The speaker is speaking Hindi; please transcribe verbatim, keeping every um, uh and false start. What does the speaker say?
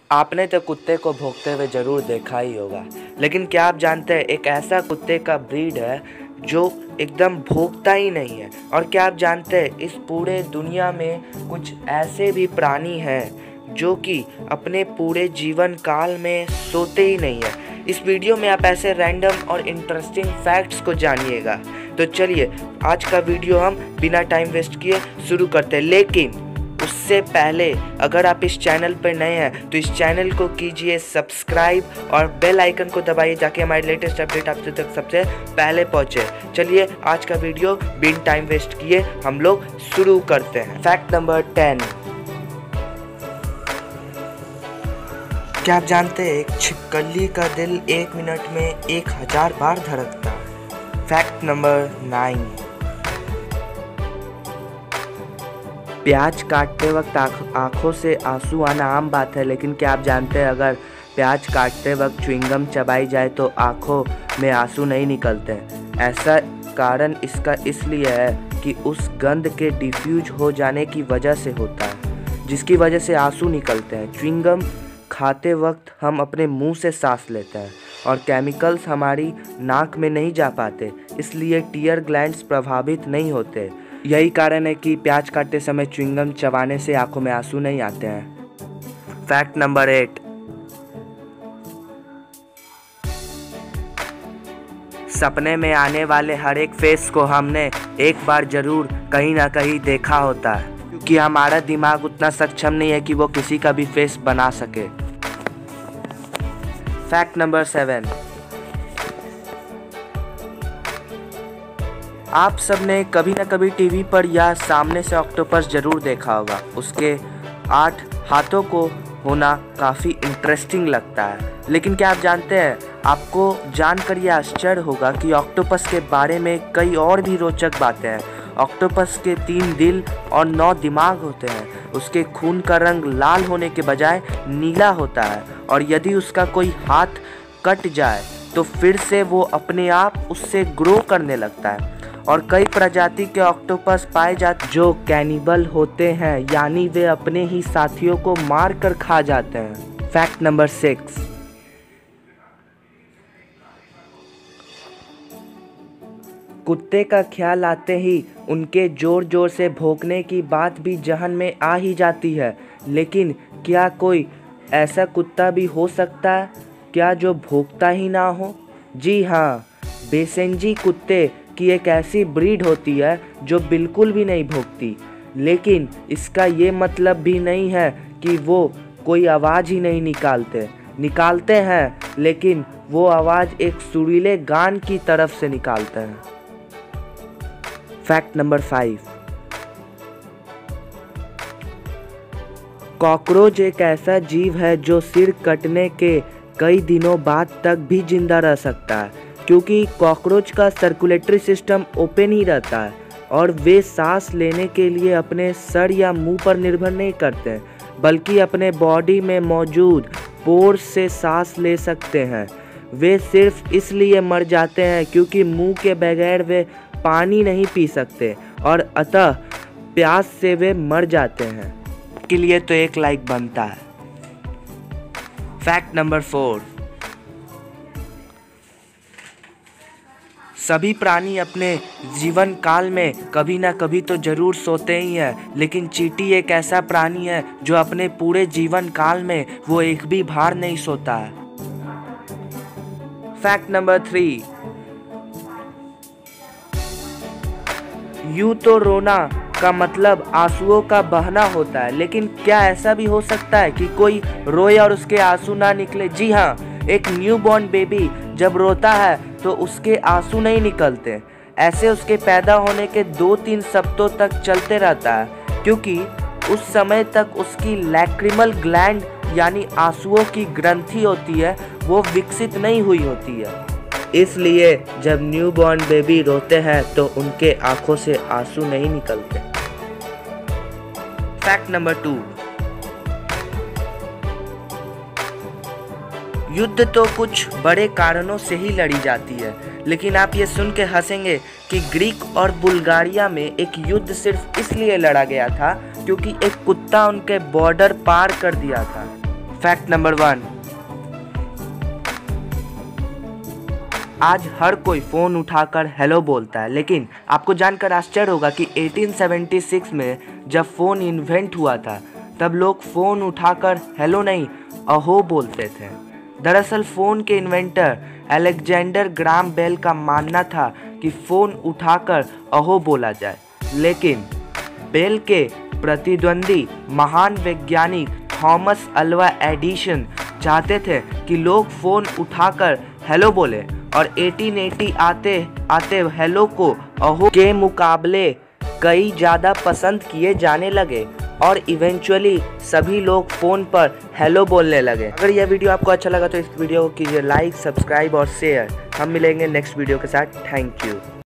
आपने तो कुत्ते को भौंकते हुए ज़रूर देखा ही होगा, लेकिन क्या आप जानते हैं एक ऐसा कुत्ते का ब्रीड है जो एकदम भौंकता ही नहीं है। और क्या आप जानते हैं इस पूरे दुनिया में कुछ ऐसे भी प्राणी हैं जो कि अपने पूरे जीवन काल में सोते ही नहीं है। इस वीडियो में आप ऐसे रैंडम और इंटरेस्टिंग फैक्ट्स को जानिएगा। तो चलिए आज का वीडियो हम बिना टाइम वेस्ट किए शुरू करते हैं। लेकिन उससे पहले अगर आप इस चैनल पर नए हैं तो इस चैनल को कीजिए सब्सक्राइब और बेल आइकन को दबाइए ताकि हमारे लेटेस्ट अपडेट आप तक सबसे पहले पहुंचे। चलिए आज का वीडियो बिन टाइम वेस्ट किए हम लोग शुरू करते हैं। Fact number ten. क्या आप जानते हैं एक छिपकली का दिल एक मिनट में एक हजार बार धड़कता है। Fact number nine. प्याज काटते वक्त आँखों से आंसू आना आम बात है, लेकिन क्या आप जानते हैं अगर प्याज काटते वक्त च्युइंगम चबाई जाए तो आँखों में आंसू नहीं निकलते। ऐसा कारण इसका इसलिए है कि उस गंध के डिफ्यूज हो जाने की वजह से होता है, जिसकी वजह से आंसू निकलते हैं। च्युइंगम खाते वक्त हम अपने मुंह से सांस लेते हैं और केमिकल्स हमारी नाक में नहीं जा पाते, इसलिए टीयर ग्लैंड्स प्रभावित नहीं होते। यही कारण है कि प्याज काटते समय च्युइंगम चबाने से आंखों में आंसू नहीं आते हैं। Fact number eight. सपने में आने वाले हर एक फेस को हमने एक बार जरूर कहीं ना कहीं देखा होता है, क्योंकि हमारा दिमाग उतना सक्षम नहीं है कि वो किसी का भी फेस बना सके। Fact number seven. आप सबने कभी ना कभी टीवी पर या सामने से ऑक्टोपस जरूर देखा होगा। उसके आठ हाथों को होना काफ़ी इंटरेस्टिंग लगता है, लेकिन क्या आप जानते हैं आपको जानकर यह आश्चर्य होगा कि ऑक्टोपस के बारे में कई और भी रोचक बातें हैं। ऑक्टोपस के तीन दिल और नौ दिमाग होते हैं। उसके खून का रंग लाल होने के बजाय नीला होता है, और यदि उसका कोई हाथ कट जाए तो फिर से वो अपने आप उससे ग्रो करने लगता है। और कई प्रजाति के ऑक्टोपस पाए जाते जो कैनिबल होते हैं, यानी वे अपने ही साथियों को मार कर खा जाते हैं। Fact number six. कुत्ते का ख्याल आते ही उनके जोर जोर से भौंकने की बात भी जहन में आ ही जाती है, लेकिन क्या कोई ऐसा कुत्ता भी हो सकता है क्या जो भौंकता ही ना हो? जी हाँ, बेसेंजी कुत्ते की एक ऐसी ब्रीड होती है जो बिल्कुल भी नहीं भौंकती, लेकिन इसका ये मतलब भी नहीं है कि वो कोई आवाज़ ही नहीं निकालते निकालते हैं लेकिन वो आवाज़ एक सुरीले गान की तरफ से निकालते हैं। Fact number five. कॉकरोच एक ऐसा जीव है जो सिर कटने के कई दिनों बाद तक भी जिंदा रह सकता है, क्योंकि कॉकरोच का सर्कुलेटरी सिस्टम ओपन ही रहता है और वे सांस लेने के लिए अपने सर या मुंह पर निर्भर नहीं करते, बल्कि अपने बॉडी में मौजूद पोर्स से सांस ले सकते हैं। वे सिर्फ इसलिए मर जाते हैं क्योंकि मुंह के बगैर वे पानी नहीं पी सकते और अतः प्यास से वे मर जाते हैं। के लिए तो एक लाइक बनता है। Fact number four. सभी प्राणी अपने जीवन काल में कभी ना कभी तो जरूर सोते ही हैं, लेकिन चींटी एक ऐसा प्राणी है जो अपने पूरे जीवन काल में वो एक भी बार नहीं सोता है। Fact number three. यूं तो रोना का मतलब आंसुओं का बहना होता है, लेकिन क्या ऐसा भी हो सकता है कि कोई रोए और उसके आंसू ना निकले? जी हाँ, एक न्यूबॉर्न बेबी जब रोता है तो उसके आंसू नहीं निकलते। ऐसे उसके पैदा होने के दो तीन सप्ताह तक चलते रहता है, क्योंकि उस समय तक उसकी लैक्रिमल ग्लैंड यानी आंसुओं की ग्रंथि होती है वो विकसित नहीं हुई होती है। इसलिए जब न्यूबॉर्न बेबी रोते हैं तो उनके आंखों से आंसू नहीं निकलते। Fact number two. युद्ध तो कुछ बड़े कारणों से ही लड़ी जाती है, लेकिन आप ये सुन के हंसेंगे कि ग्रीक और बुल्गारिया में एक युद्ध सिर्फ इसलिए लड़ा गया था क्योंकि एक कुत्ता उनके बॉर्डर पार कर दिया था। फैक्ट नंबर वन, आज हर कोई फ़ोन उठाकर हेलो बोलता है, लेकिन आपको जानकर आश्चर्य होगा कि अठारह सौ छिहत्तर में जब फ़ोन इन्वेंट हुआ था तब लोग फ़ोन उठाकर हेलो नहीं अहो बोलते थे। दरअसल फ़ोन के इन्वेंटर अलेक्जेंडर ग्राम बेल का मानना था कि फ़ोन उठाकर अहो बोला जाए, लेकिन बेल के प्रतिद्वंदी महान वैज्ञानिक थॉमस अल्वा एडिसन चाहते थे कि लोग फ़ोन उठाकर हेलो बोले और अठारह सौ अस्सी आते आते हेलो को अहो के मुकाबले कई ज़्यादा पसंद किए जाने लगे और इवेंचुअली सभी लोग फ़ोन पर हेलो बोलने लगे। अगर यह वीडियो आपको अच्छा लगा तो इस वीडियो को कीजिए लाइक, सब्सक्राइब और शेयर। हम मिलेंगे नेक्स्ट वीडियो के साथ। Thank you.